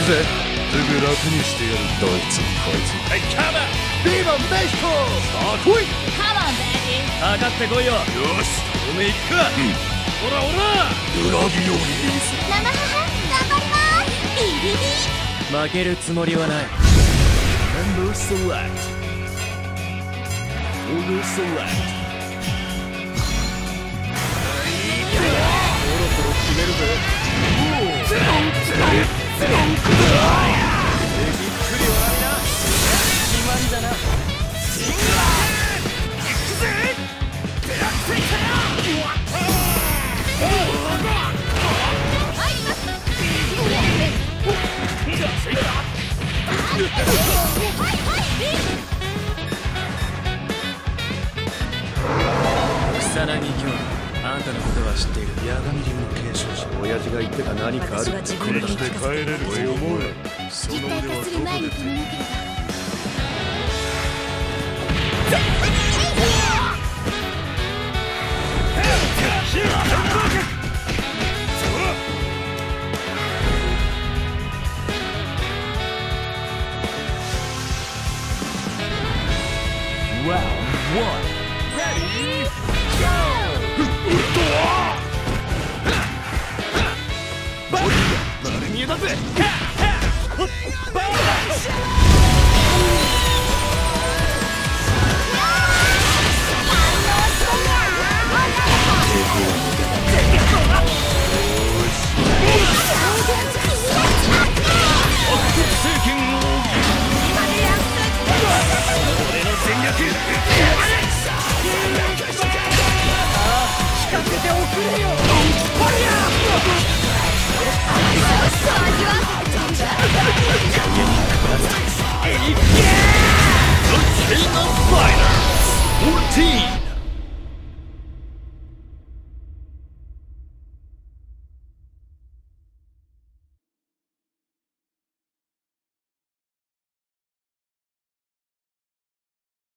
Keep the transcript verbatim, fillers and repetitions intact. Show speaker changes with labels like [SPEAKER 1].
[SPEAKER 1] ぜ。すぐ楽にしてやる。どいつもこいつも。はい、カバービーバンメヒコさあ来い。
[SPEAKER 2] カモンベイビー。
[SPEAKER 1] かかってこいよ。よしおめえ行くか。うん。ほらほら裏切りをリリース。
[SPEAKER 2] 生母頑張ります。ビビビ
[SPEAKER 1] 負けるつもりはない。Member select Order select そろそろ決めるぜ。ゼロンゼロンゼロンくらいびっくりはないな。決まりだな。行くぜ。出らせいたよ。草薙京、あんたのことは知っている。八神流の継承者。親父が言ってた何かあるってこれして帰れると思え。その腕はどこで手に入れた。Round one. Ready? Go! 丸見えだぜ。Volcano Fighter fourteen